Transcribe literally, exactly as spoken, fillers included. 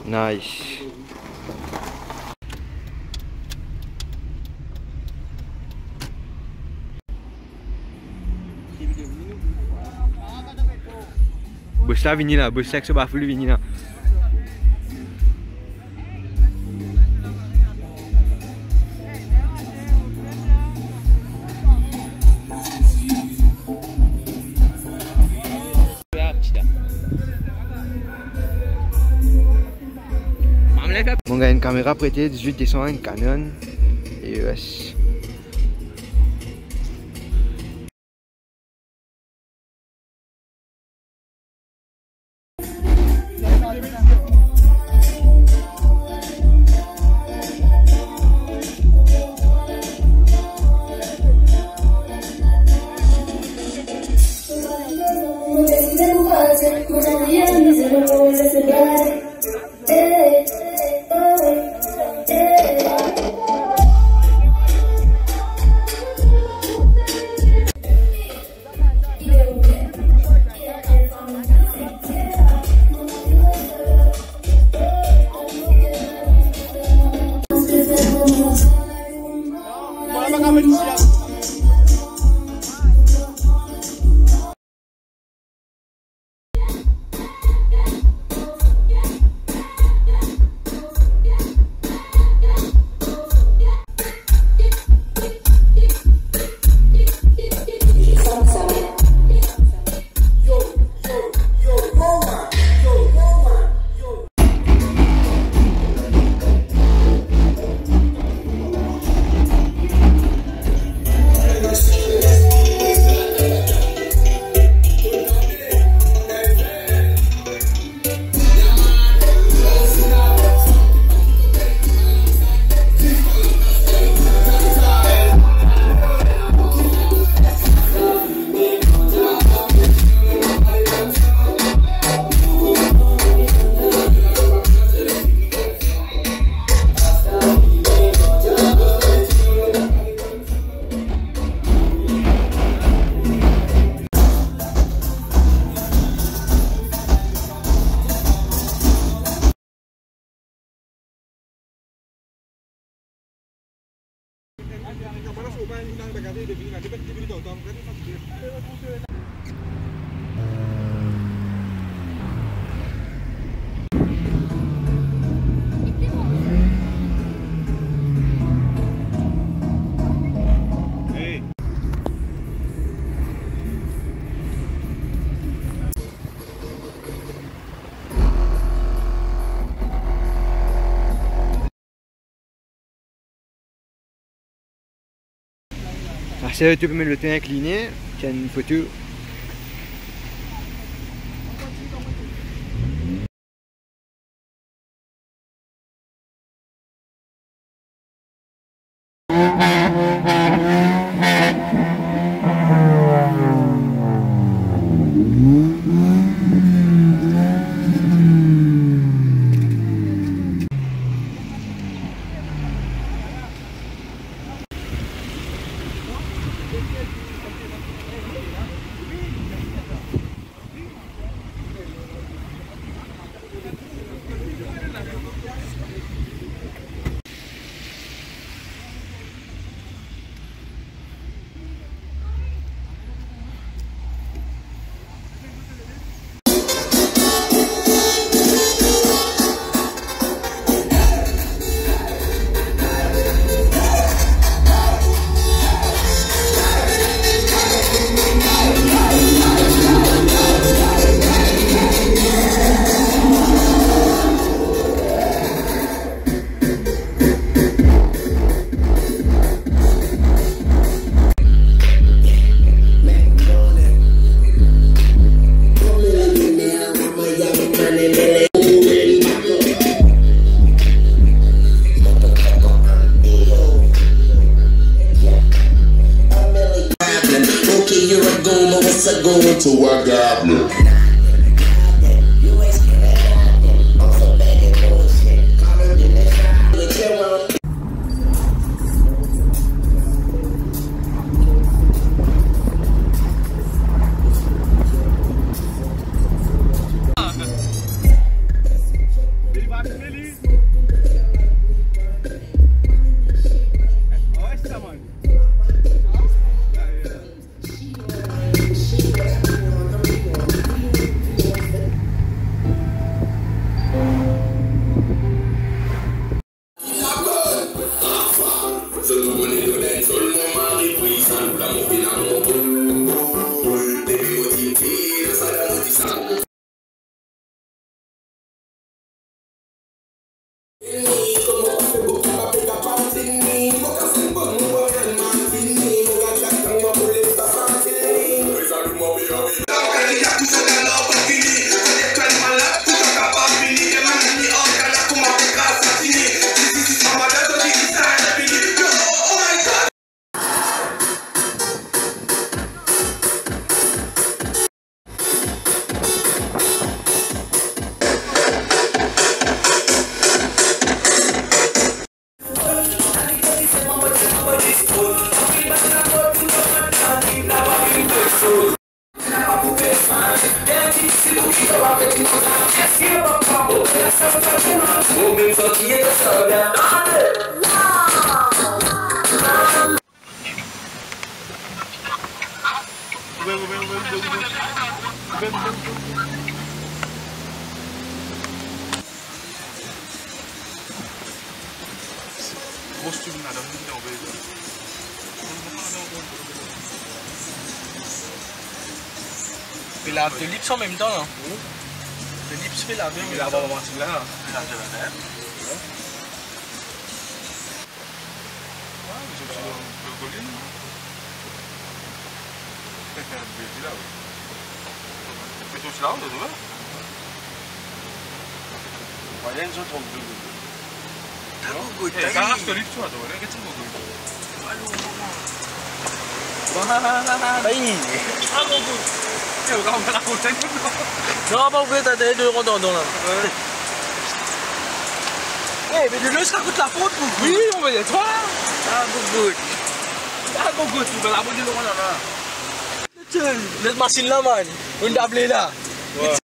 Nice. Bus lah vini lah, bus seks sebab full vini lah. On a une caméra prêtée dix-huit deux cents, une Canon et E S. Alors, tu peux mettre le temps incliné, il y a une photo. Costume là, dans le Il a deux lips en même temps là. Deux lips fait la même. Il a pas menti là. Il a déjà la même. Non, pas ouvrir ta tête de rondon là. Eh, mais de l'eau, ça coûte la faute, beaucoup. Oui, on va y être toi. Ah, beaucoup. Ah, beaucoup, tu vas la boire de l'eau là. Cette machine là, man. On a appelé là. Ouais.